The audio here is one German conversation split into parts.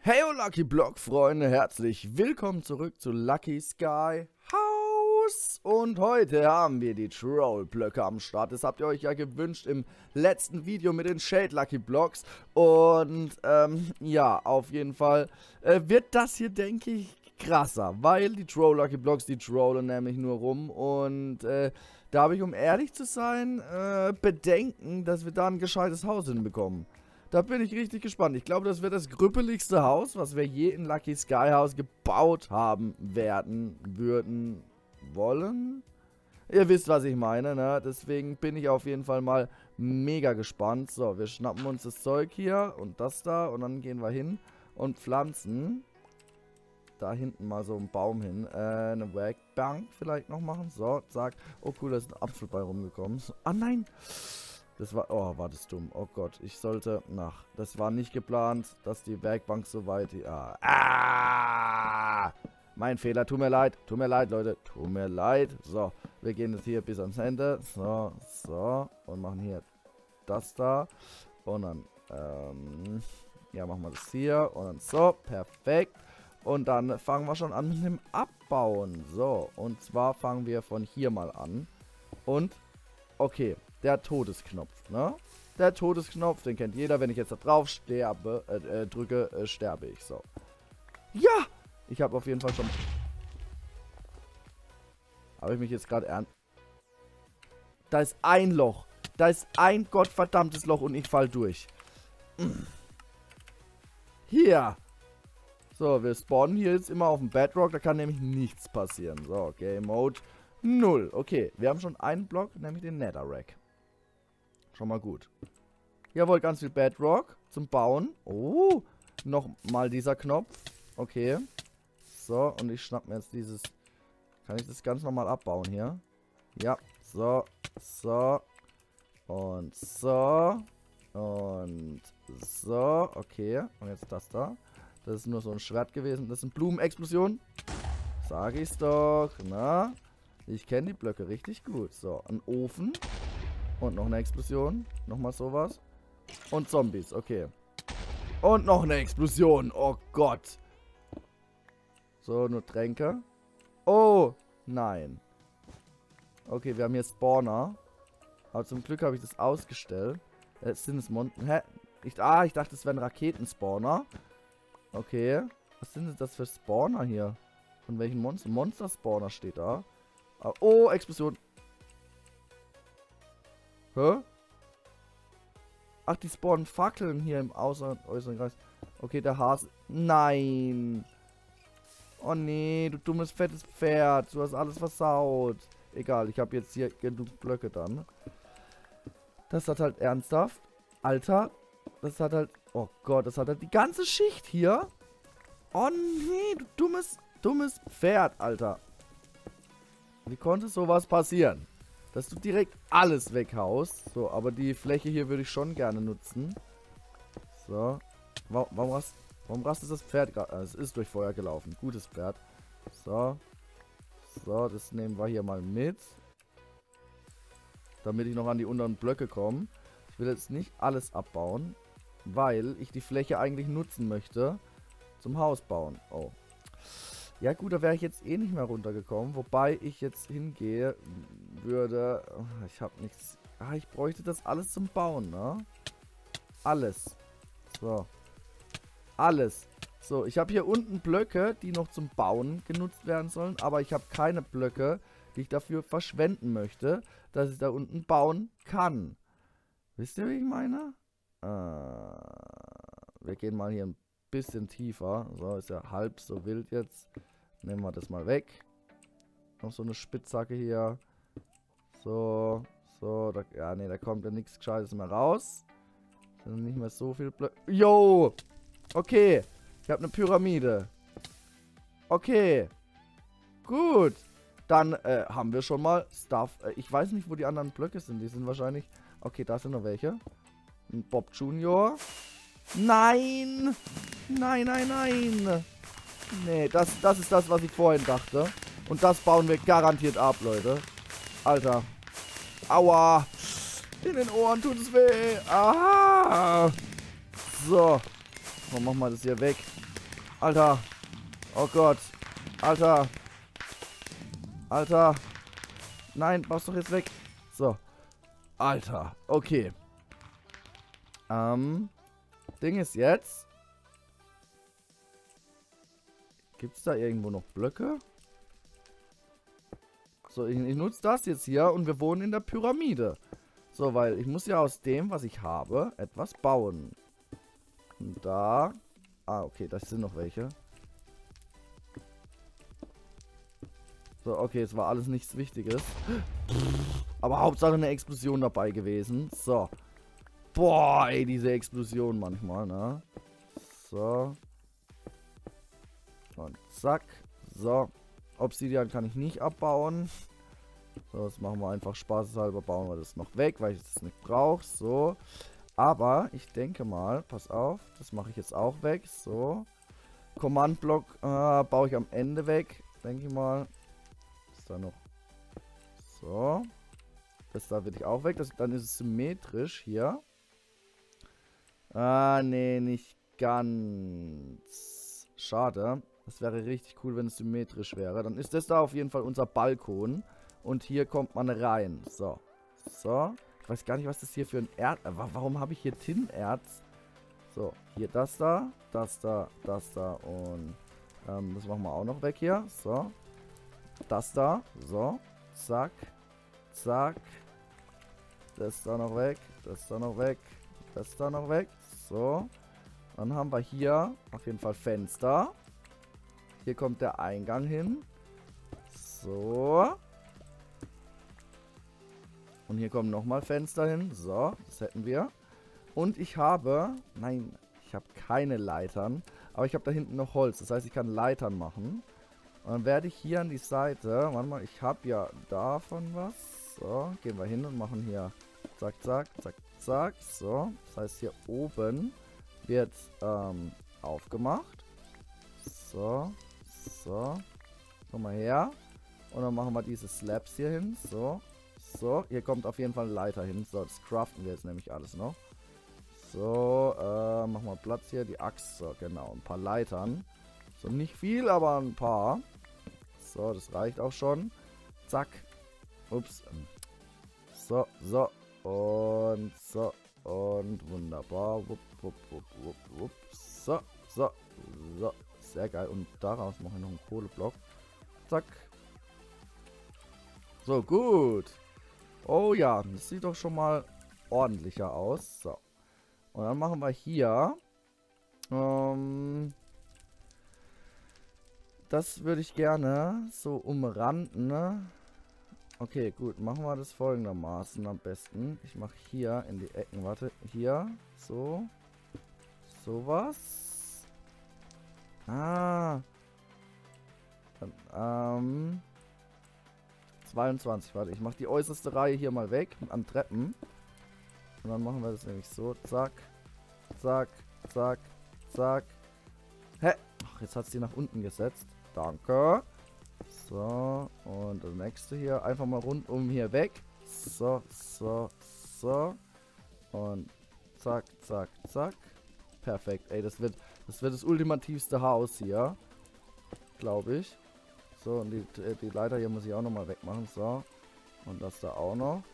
Hey Lucky Block Freunde, herzlich willkommen zurück zu Lucky Sky House. Und heute haben wir die Troll Blöcke am Start. Das habt ihr euch ja gewünscht im letzten Video mit den Shade Lucky Blocks. Und ja, auf jeden Fall wird das hier, denke ich, krasser. Weil die Troll Lucky Blocks, die trollen nämlich nur rum. Und da habe ich, um ehrlich zu sein, Bedenken, dass wir da ein gescheites Haus hinbekommen. Da bin ich richtig gespannt. Ich glaube, das wird das grüppeligste Haus, was wir je in Lucky Sky House gebaut haben wollen. Ihr wisst, was ich meine, ne? Deswegen bin ich auf jeden Fall mal mega gespannt. So, wir schnappen uns das Zeug hier und das da und dann gehen wir hin und pflanzen da hinten mal so einen Baum hin. Eine Werkbank vielleicht noch machen. So, zack. Oh cool, da ist ein Apfel bei rumgekommen. So, ah nein! Das war, oh, war das dumm. Oh Gott, ich sollte, das war nicht geplant, dass die Werkbank so weit, mein Fehler, tut mir leid, Leute, tut mir leid. So, wir gehen jetzt hier bis ans Ende, so, und machen hier das da, und dann, ja, machen wir das hier, und dann so, perfekt. Und dann fangen wir schon an mit dem Abbauen, so, und zwar fangen wir von hier mal an, und, okay. Der Todesknopf, ne? Der Todesknopf, den kennt jeder. Wenn ich jetzt da drauf drücke, sterbe ich. So. Ja! Ich habe auf jeden Fall schon... Habe ich mich jetzt gerade Da ist ein Loch. Da ist ein gottverdammtes Loch und ich fall durch. Hier. So, wir spawnen hier jetzt immer auf dem Bedrock. Da kann nämlich nichts passieren. So, Game Mode 0. Okay, wir haben schon einen Block, nämlich den Netherrack. Schon mal gut. Jawohl, ganz viel Bedrock zum Bauen. Oh, nochmal dieser Knopf. Okay. So, und ich schnapp mir jetzt dieses... Kann ich das ganz normal abbauen hier? Ja, so, so. Und so. Und so. Okay, und jetzt das da. Das ist nur so ein Schwert gewesen. Das sind Blumenexplosionen. Sag ich's doch. Na? Ich kenne die Blöcke richtig gut. So, ein Ofen. Und noch eine Explosion. Nochmal sowas. Und Zombies, okay. Und noch eine Explosion. Oh Gott. So, nur Tränke. Oh, nein. Okay, wir haben hier Spawner. Aber zum Glück habe ich das ausgestellt. Sind es Hä? Ich dachte, es wären Raketenspawner. Okay. Was sind das für Spawner hier? Von welchen Monster? Monster-Spawner steht da. Oh, Explosion. Hä? Ach, die spawnen Fackeln hier im äußeren Kreis. Okay, der Hase. Nein. Oh nee, du dummes, fettes Pferd. Du hast alles versaut. Egal, ich habe jetzt hier genug Blöcke dann. Das hat halt ernsthaft. Alter. Das hat halt... Oh Gott, das hat halt die ganze Schicht hier. Oh nee, du dummes Pferd, Alter. Wie konnte sowas passieren? Dass du direkt alles weghaust. So, aber die Fläche hier würde ich schon gerne nutzen. So. Warum rastet das Pferd gerade? Es ist durch Feuer gelaufen. Gutes Pferd. So. So, das nehmen wir hier mal mit. Damit ich noch an die unteren Blöcke komme. Ich will jetzt nicht alles abbauen. Weil ich die Fläche eigentlich nutzen möchte. Zum Haus bauen. Oh. Ja gut, da wäre ich jetzt eh nicht mehr runtergekommen. Wobei ich jetzt hingehe würde... Oh, ich habe nichts... Ah, ich bräuchte das alles zum Bauen, ne? Alles. So. Alles. So, ich habe hier unten Blöcke, die noch zum Bauen genutzt werden sollen. Aber ich habe keine Blöcke, die ich dafür verschwenden möchte, dass ich da unten bauen kann. Wisst ihr, wie ich meine? Wir gehen mal hier ein bisschen tiefer. So, ist ja halb so wild jetzt. Nehmen wir das mal weg. Noch so eine Spitzhacke hier. So. So. Da, ja, nee, da kommt ja nichts Gescheites mehr raus. Sind nicht mehr so viele Blöcke. Jo! Okay. Ich habe eine Pyramide. Okay. Gut. Dann haben wir schon mal Stuff. Ich weiß nicht, wo die anderen Blöcke sind. Die sind wahrscheinlich... Okay, da sind noch welche. Ein Bob Junior. Nein! Nein, nein, nein! Nee, das ist das, was ich vorhin dachte. Und das bauen wir garantiert ab, Leute. Alter. Aua! In den Ohren tut es weh! Aha! So. Dann machen wir das hier weg. Alter. Oh Gott. Alter. Alter. Nein, mach's doch jetzt weg. So. Alter. Okay. Ding ist jetzt. Gibt's da irgendwo noch Blöcke? So, ich nutze das jetzt hier und wir wohnen in der Pyramide. So, weil ich muss ja aus dem, was ich habe, etwas bauen. Und da... Ah, okay, das sind noch welche. So, okay, es war alles nichts Wichtiges. Aber Hauptsache eine Explosion dabei gewesen. So. Boah, ey, diese Explosion manchmal, ne? So. Und zack. So. Obsidian kann ich nicht abbauen. So, das machen wir einfach spaßeshalber. Bauen wir das noch weg, weil ich das nicht brauche. So. Aber ich denke mal, pass auf, das mache ich jetzt auch weg. So. Command-Block baue ich am Ende weg. Denke ich mal. Ist da noch. So. Das da will ich auch weg. Dann ist es symmetrisch hier. Nee, nicht ganz. Schade. Das wäre richtig cool, wenn es symmetrisch wäre. Dann ist das da auf jeden Fall unser Balkon. Und hier kommt man rein. So. So. Ich weiß gar nicht, was das hier für ein Erz... Warum habe ich hier Tinnerz? So. Hier das da. Das da. Das da. Und das machen wir auch noch weg hier. So. Das da. So. Zack. Zack. Das da noch weg. Das da noch weg. Das da noch weg. So. Dann haben wir hier auf jeden Fall Fenster. Hier kommt der Eingang hin. So. Und hier kommen nochmal Fenster hin. So, das hätten wir. Und ich habe... Nein, ich habe keine Leitern. Aber ich habe da hinten noch Holz. Das heißt, ich kann Leitern machen. Und dann werde ich hier an die Seite... Warte mal, ich habe ja davon was. So, gehen wir hin und machen hier... Zack, zack, zack, zack. So, das heißt, hier oben wird aufgemacht. So, so. Komm mal her. Und dann machen wir diese Slabs hier hin. So. So, hier kommt auf jeden Fall eine Leiter hin. So, das craften wir jetzt nämlich alles noch. So, machen wir Platz hier. Die Axt, so, genau. Ein paar Leitern. So, nicht viel, aber ein paar. So, das reicht auch schon. Zack. Ups. So, so. Und so. Und wunderbar. Wupp, wupp, wupp, wupp, wupp. So, so, so. Sehr geil. Und daraus mache ich noch einen Kohleblock. Zack. So, gut. Oh ja, das sieht doch schon mal ordentlicher aus. So. Und dann machen wir hier. Das würde ich gerne so umranden. Ne? Okay, gut. Machen wir das folgendermaßen am besten. Ich mache hier in die Ecken. Warte, hier. So. Sowas. Ah. Dann, 22, warte, ich mache die äußerste Reihe hier mal weg an Treppen. Und dann machen wir das nämlich so, zack, zack, zack, zack. Hä? Ach, jetzt hat es die nach unten gesetzt. Danke. So, und das nächste hier einfach mal rundum hier weg. So, so, so. Und zack, zack, zack. Perfekt, ey, das wird das ultimativste Haus hier. Glaube ich. So, und die Leiter hier muss ich auch nochmal wegmachen. So. Und das da auch noch.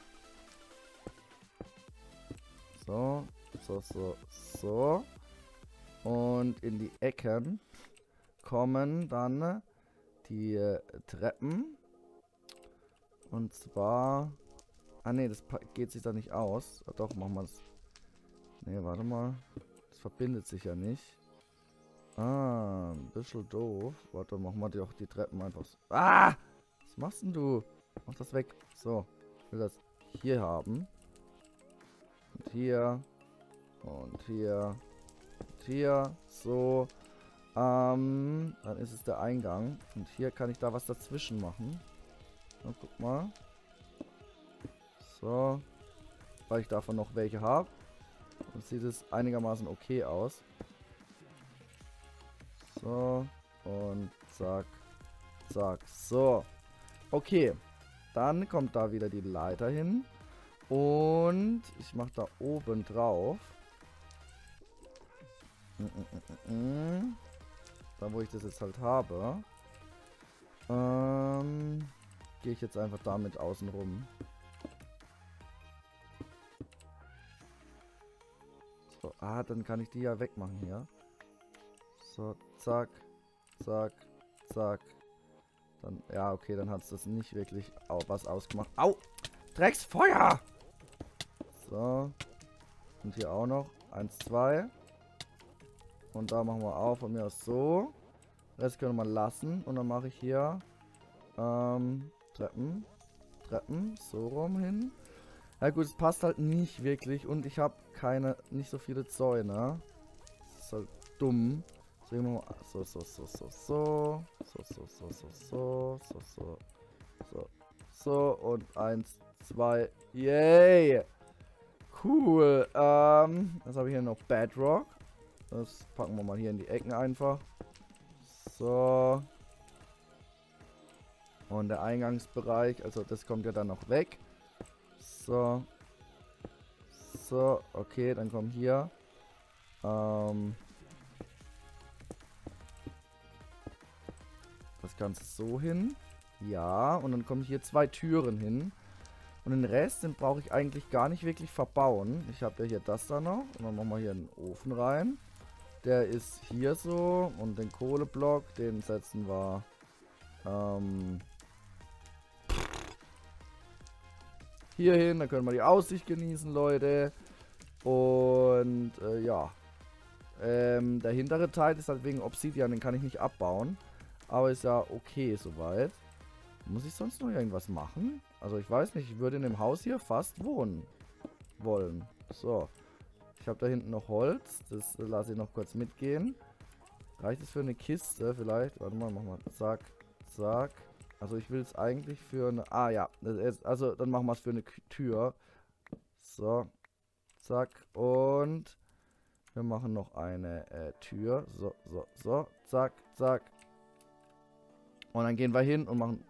So. So, so, so. Und in die Ecken kommen dann die Treppen. Und zwar... Ah, ne, das geht sich da nicht aus. Ah, doch, machen wir es. Ne, warte mal. Das verbindet sich ja nicht. Ah, ein bisschen doof. Warte, machen wir doch die Treppen einfach so. Ah! Was machst denn du? Mach das weg. So, ich will das hier haben. Und hier. Und hier. Und hier. So. Dann ist es der Eingang. Und hier kann ich da was dazwischen machen. So, guck mal. So. Weil ich davon noch welche habe. Und sieht es einigermaßen okay aus. So, und zack, zack, so. Okay, dann kommt da wieder die Leiter hin. Und ich mache da oben drauf. da wo ich das jetzt halt habe, gehe ich jetzt einfach damit außen rum. So, dann kann ich die ja wegmachen hier. So, zack, zack, zack. Dann, ja, okay, dann hat es das nicht wirklich was ausgemacht. Au! Drecksfeuer! So. Und hier auch noch. 1, 2. Und da machen wir auf. Von mir aus so. Das können wir mal lassen. Und dann mache ich hier Treppen. Treppen. So rum hin. Ja gut, es passt halt nicht wirklich. Und ich habe nicht so viele Zäune. Das ist halt dumm. Deswegen machen wir so. Und 1, 2. Yay! Cool. Was habe ich hier noch? Bedrock. Das packen wir mal hier in die Ecken einfach. So. Und der Eingangsbereich, also das kommt ja dann noch weg. So. So, okay, dann kommen hier. Das Ganze so hin. Ja, und dann kommen hier 2 Türen hin. Und den Rest, den brauche ich eigentlich gar nicht wirklich verbauen. Ich habe ja hier das da noch. Und dann machen wir hier einen Ofen rein. Der ist hier so. Und den Kohleblock, den setzen wir hier hin. Da können wir die Aussicht genießen, Leute. Und ja. Der hintere Teil ist halt wegen Obsidian. Den kann ich nicht abbauen. Aber ist ja okay soweit. Muss ich sonst noch irgendwas machen? Also ich weiß nicht, ich würde in dem Haus hier fast wohnen wollen. So. Ich habe da hinten noch Holz. Das lasse ich noch kurz mitgehen. Reicht es für eine Kiste vielleicht? Warte mal, machen wir. Zack, zack. Also ich will es eigentlich für eine... Ah ja, also dann machen wir es für eine Tür. So. Zack. Und wir machen noch eine Tür. So, so, so. Zack, zack. Und dann gehen wir hin und machen...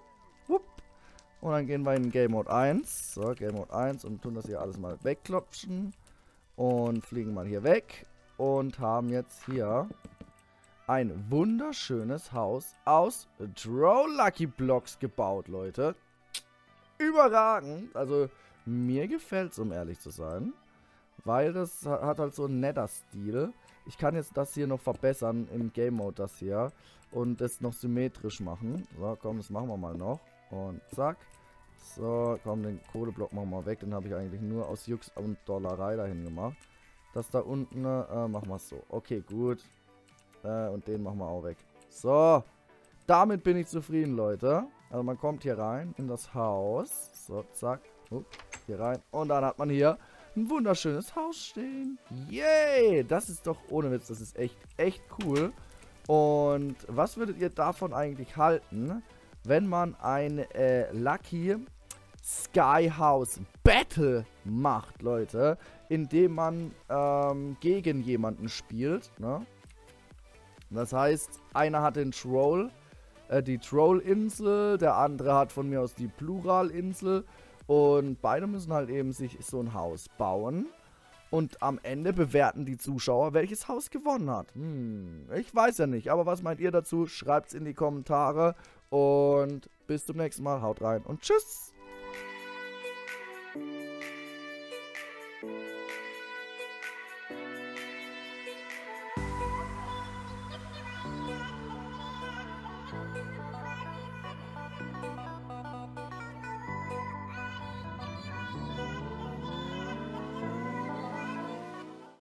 Und dann gehen wir in Game Mode 1. So, Game Mode 1 und tun das hier alles mal wegklopfen. Und fliegen mal hier weg. Und haben jetzt hier ein wunderschönes Haus aus Drow Lucky Blocks gebaut, Leute. Überragend. Also, mir gefällt es, um ehrlich zu sein. Weil das hat halt so einen netter Stil. Ich kann jetzt das hier noch verbessern im Game Mode, das hier. Und das noch symmetrisch machen. So, komm, das machen wir mal noch. Und zack. So, komm, den Kohleblock machen wir weg. Den habe ich eigentlich nur aus Jux und Dollerei dahin gemacht. Das da unten machen wir es so. Okay, gut. Und den machen wir auch weg. So. Damit bin ich zufrieden, Leute. Also man kommt hier rein in das Haus. So, zack. Hier rein. Und dann hat man hier ein wunderschönes Haus stehen. Yay! Das ist doch ohne Witz. Das ist echt cool. Und was würdet ihr davon eigentlich halten, wenn man ein Lucky Sky House Battle macht, Leute, indem man gegen jemanden spielt, ne? Das heißt, einer hat den Troll, die Troll-Insel, der andere hat von mir aus die Plural-Insel und beide müssen halt eben sich so ein Haus bauen. Und am Ende bewerten die Zuschauer, welches Haus gewonnen hat. Ich weiß ja nicht, aber was meint ihr dazu? Schreibt's in die Kommentare. Und bis zum nächsten Mal. Haut rein und tschüss.